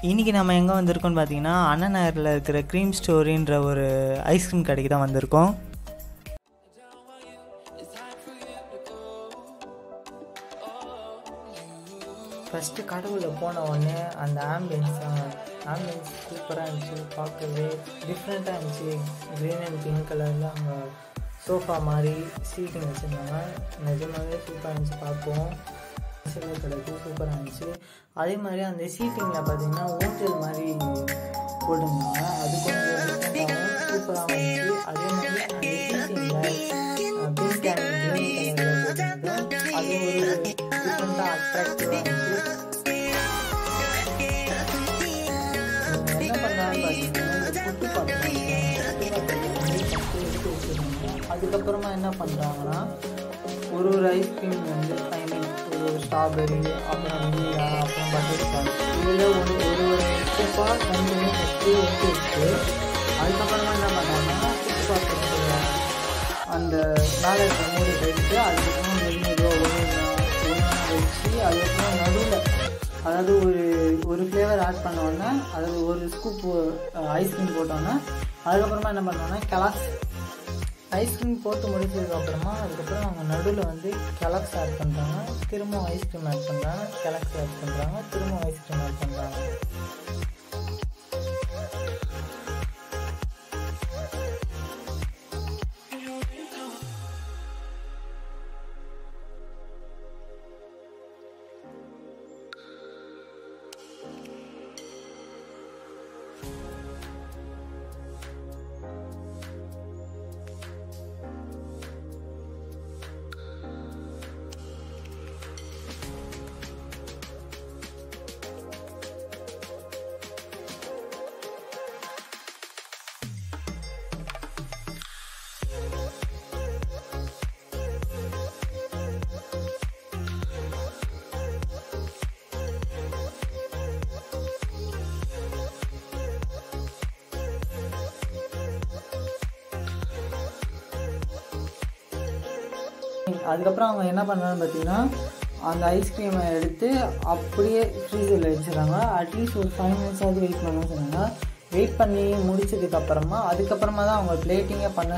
இன்றைக்கி நம்ம எங்கே வந்திருக்கோம்னு பார்த்தீங்கன்னா அண்ணா நகரில் இருக்கிற க்ரீம் ஸ்டோரின்ற ஒரு ஐஸ்கிரீம் கடைக்கு தான் வந்திருக்கோம். ஃபஸ்ட்டு கடைக்குள்ளே போன உடனே அந்த ஆம்பியன்ஸ் சூப்பராக இருந்துச்சு. பார்க்கவே டிஃப்ரெண்ட்டாக இருந்துச்சு. க்ரீன் அண்ட் பிங்க் கலரில் அங்கே சோஃபா மாதிரி சீட்டிங் வச்சுருந்தாங்க. நிஜமாகவே சூப்பராக இருந்துச்சு. பார்ப்போம் சில கடைக்கு சூப்பராக இருந்துச்சு. அதே மாதிரி அந்த சீட்டிங்கில் பார்த்தீங்கன்னா ஹோட்டல் மாதிரி போட்டிருந்தாங்க. அது கொஞ்சம் டிஃப்ரெண்ட்டாகவும் சூப்பராகவும் இருந்துச்சு. அதே மாதிரி அந்த சீட்டிங்கில் பிங்க் அண்ட் க்ரீன் கலரில் போட்டிருந்தோம். அது ஒரு டிஃப்ரெண்ட்டாக அட்ராக்டிவாக இருந்துச்சு. என்ன பண்ணாலும் பார்த்தீங்கன்னா இந்த புட்டு அதுக்கப்புறமா என்ன பண்ணுறாங்கன்னா ஒரு ஐஸ்கிரீம் வந்து ஒரு ஸ்ட்ராபெரி, அப்புறம் வெண்ணிலா, அப்புறம் பட்டர்ஸ்காட்ச், இதில் ஒரு ஸ்டெப்பாக தனித்தனி ஃபஸ்ட்டு எடுத்து அதுக்கப்புறமா என்ன பண்ணுறாங்கன்னா அந்த மேலே இருக்கிற மூடி எடுத்து அதுக்கப்புறமா மெதுவாக ஒன்று வச்சு அதுக்கப்புறம் நடுவில் அதாவது ஒரு ஃப்ளேவர் ஆட் பண்ணோன்னே அதாவது ஒரு ஸ்கூப் ஐஸ்கிரீம் போட்டோன்னே அதுக்கப்புறமா என்ன பண்ணுவாங்கன்னா கெலாக்ஸ் ஐஸ்கிரீம் போட்டு முடிச்சதுக்கப்புறமா அதுக்கப்புறம் அவங்க நடுவில் வந்து கெலாக்ஸ் ஆட் பண்ணுறாங்க, திரும்ப ஐஸ்கிரீம் ஆட் பண்ணுறாங்க, கெலாக்ஸ் ஆட் பண்ணுறாங்க, திரும்ப ஐஸ்கிரீம் ஆட் பண்ணுறாங்க. அதுக்கப்புறம் அவங்க என்ன பண்ணாங்கன்னு பார்த்தீங்கன்னா அந்த ஐஸ்கிரீமை எடுத்து அப்படியே ஃப்ரீசரில் வச்சுருக்காங்க. அட்லீஸ்ட் ஒரு 5 minutes வெயிட் பண்ணணும்னு சொன்னாங்க. வெயிட் பண்ணி முடிச்சதுக்கப்புறமா அதுக்கப்புறமா தான் அவங்க பிளேட்டிங்கே பண்ண.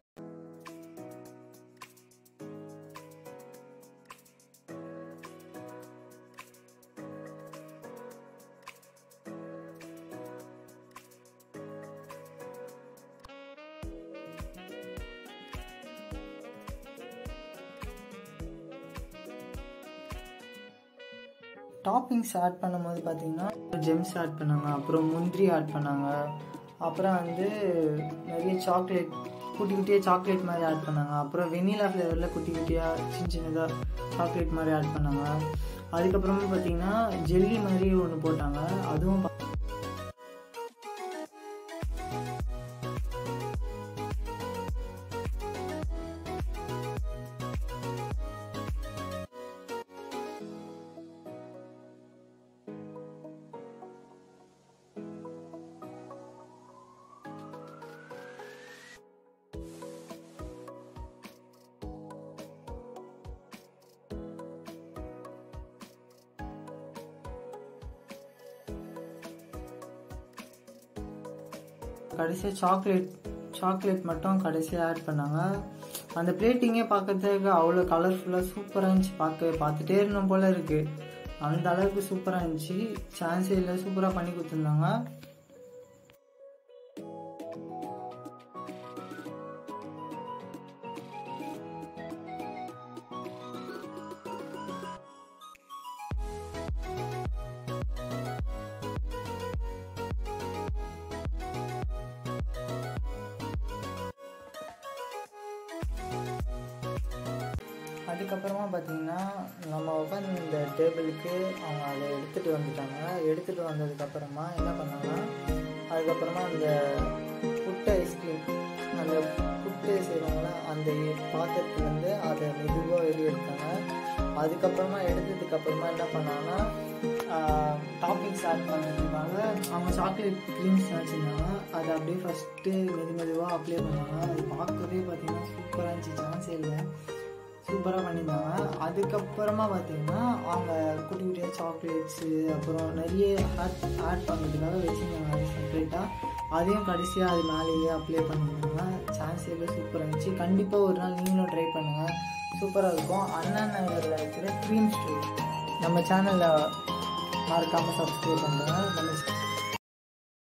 டாப்பிங்ஸ் ஆட் பண்ணும்போது பார்த்தீங்கன்னா ஜெம்ஸ் ஆட் பண்ணாங்க, அப்புறம் முந்திரி ஆட் பண்ணாங்க, அப்புறம் வந்து நிறைய சாக்லேட் குட்டி குட்டியாக சாக்லேட் மாதிரி ஆட் பண்ணாங்க, அப்புறம் வெண்ணிலா ஃப்ளேவரில் குட்டி குட்டியாக சின்னதாக சாக்லேட் மாதிரி ஆட் பண்ணாங்க. அதுக்கப்புறமா பார்த்தீங்கன்னா ஜெல்லி மாதிரி ஒன்று போட்டாங்க. அதுவும் கடைசியாக சாக்லேட் மட்டும் கடைசியாக ஆட் பண்ணாங்க. அந்த பிளேட்டிங்கே பார்க்கறதுக்கு அவ்வளோ கலர்ஃபுல்லாக சூப்பராக இருந்துச்சு. பார்த்துட்டே இருந்தோம் போல் இருக்குது. அந்த அளவுக்கு சூப்பராக இருந்துச்சு. சான்ஸே இல்லை, சூப்பராக பண்ணி கொடுத்துருந்தாங்க. அதுக்கப்புறமா பார்த்தீங்கன்னா நம்ம உட்காந்து இந்த டேபிளுக்கு அவங்க அதை எடுத்துகிட்டு வந்துட்டாங்க. எடுத்துகிட்டு வந்ததுக்கப்புறமா என்ன பண்ணாங்கன்னா அதுக்கப்புறமா அந்த புட்டு ஐஸ்கிரீம் அந்த புட்டு செய்வாங்களா அந்த பாத்திரத்துலேருந்து அதை மெதுவாக வெளியே எடுத்தாங்க. அதுக்கப்புறமா எடுத்ததுக்கப்புறமா என்ன பண்ணாங்கன்னா டாப்பிங்ஸ் ஆட் பண்ணுறதுக்காக அவங்க சாக்லேட் க்ரீம்ஸ் வச்சுருந்தாங்க. அதை அப்படியே ஃபஸ்ட்டு மெதுவாக அப்ளை பண்ணாங்க. அது பார்க்கவே பார்த்தீங்கன்னா சூப்பராக இருந்துச்சு. சான்ஸே இல்லை. ஸோ சூப்பராக பண்ணியிருந்தாங்க. அதுக்கப்புறமா பார்த்தீங்கன்னா அவங்க குட்டி குட்டியாக சாக்லேட்ஸு அப்புறம் நிறைய ஆட் பண்ணுறதுக்காக வச்சுருந்தாங்க செப்பரேட்டாக. அதையும் கடைசியாக அது மேலேயே அப்ளை பண்ணியிருந்தாங்க. சான்ஸே சூப்பராக இருந்துச்சு. கண்டிப்பாக ஒரு நாள் நீங்களும் ட்ரை பண்ணுங்கள், சூப்பராக இருக்கும். அண்ணா நகரில் இருக்கிற க்ரீம் ஸ்ட்ரீட் நம்ம சேனலில் மறக்காமல் சப்ஸ்கிரைப் பண்ணுங்கள். நம்ம